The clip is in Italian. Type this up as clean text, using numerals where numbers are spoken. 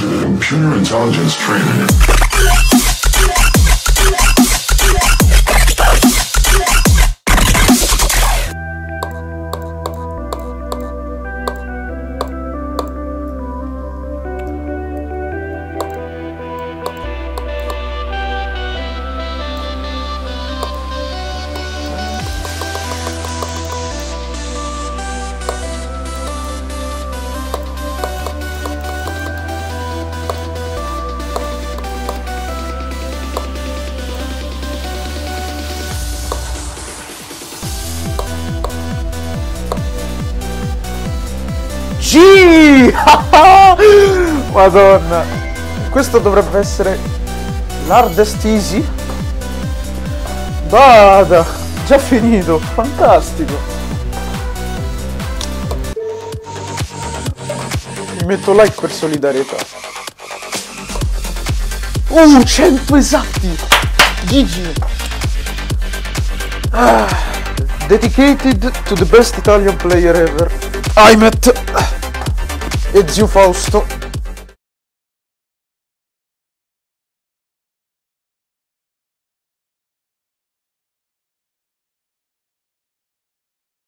to the computer intelligence training. G! Madonna, questo dovrebbe essere l'hardest easy. Vada, già finito, fantastico. Mi metto like per solidarietà. 100 esatti! GG! Dedicated to the best Italian player ever, Aimet e zio Fausto.